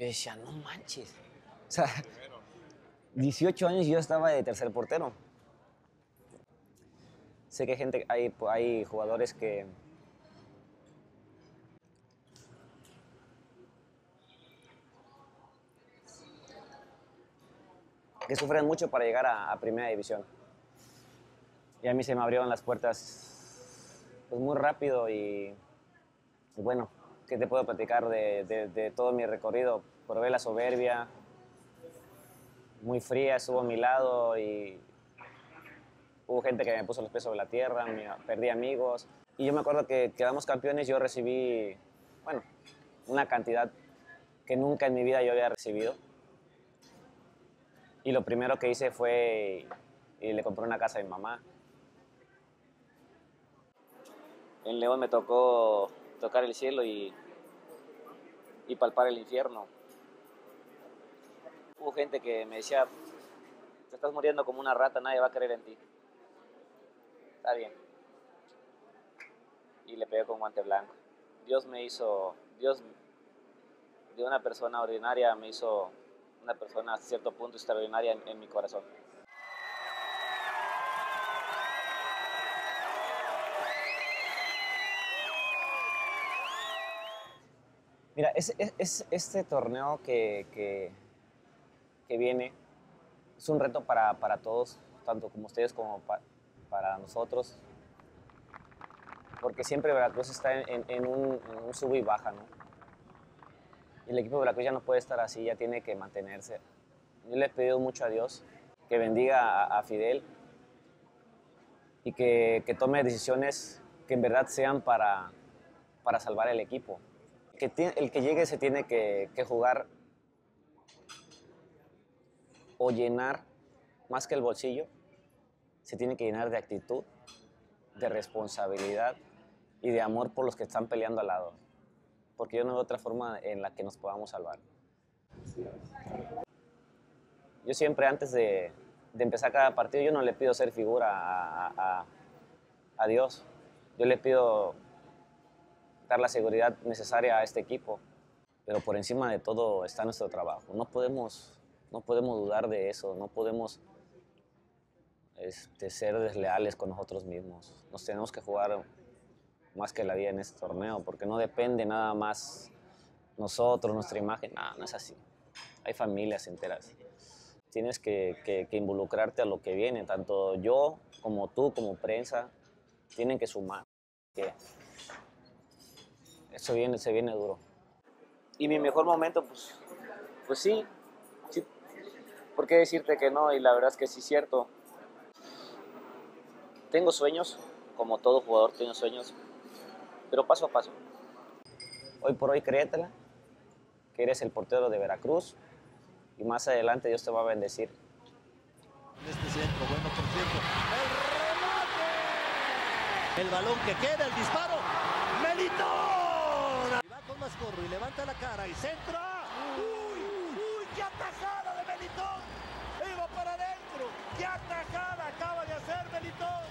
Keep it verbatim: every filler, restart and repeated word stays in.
Yo decía, no manches. O sea, dieciocho años y yo estaba de tercer portero. Sé que hay gente, hay, hay jugadores que que sufren mucho para llegar a, a primera división. Y a mí se me abrieron las puertas pues, muy rápido y, y bueno, ¿qué te puedo platicar de, de, de todo mi recorrido? Probé la soberbia, muy fría, estuvo a mi lado y hubo gente que me puso los pies sobre la tierra, me, perdí amigos. Y yo me acuerdo que quedamos campeones, yo recibí, bueno, una cantidad que nunca en mi vida yo había recibido. Y lo primero que hice fue, y le compré una casa a mi mamá. En León me tocó tocar el cielo y, y palpar el infierno. Hubo gente que me decía, te estás muriendo como una rata, nadie va a creer en ti. Está bien. Y le pegué con guante blanco. Dios me hizo, Dios de una persona ordinaria me hizo una persona a cierto punto extraordinaria en, en mi corazón. Mira, es, es, es este torneo que, que, que viene es un reto para, para todos, tanto como ustedes como pa, para nosotros, porque siempre Veracruz está en, en, un, en un sub y baja, ¿no? Y el equipo de Veracruz ya no puede estar así, ya tiene que mantenerse. Yo le he pedido mucho a Dios que bendiga a, a Fidel y que, que tome decisiones que en verdad sean para, para salvar el equipo. Que tiene, el que llegue se tiene que, que jugar o llenar más que el bolsillo, se tiene que llenar de actitud, de responsabilidad y de amor por los que están peleando al lado. Porque yo no veo otra forma en la que nos podamos salvar. Yo siempre antes de, de empezar cada partido, yo no le pido ser figura a, a, a Dios. Yo le pido dar la seguridad necesaria a este equipo. Pero por encima de todo está nuestro trabajo. No podemos, no podemos dudar de eso, no podemos este, ser desleales con nosotros mismos. Nos tenemos que jugar más que la vida en este torneo, porque no depende nada más nosotros, nuestra imagen. No, no es así. Hay familias enteras. Tienes que, que, que involucrarte a lo que viene, tanto yo como tú, como prensa, tienen que sumar. Que eso viene, se viene duro. Y mi mejor momento, pues, pues sí, sí. ¿Por qué decirte que no? Y la verdad es que sí es cierto. Tengo sueños, como todo jugador tiene sueños, pero paso a paso. Hoy por hoy créetela, que eres el portero de Veracruz y más adelante Dios te va a bendecir. Este centro, bueno, por cierto, el remate, el balón que queda, el disparo, Melitón. Y va con Mascorro y levanta la cara y centra. ¡Uy, uy, qué atajada de Melitón! Iba para adentro, qué atajada acaba de hacer Melitón.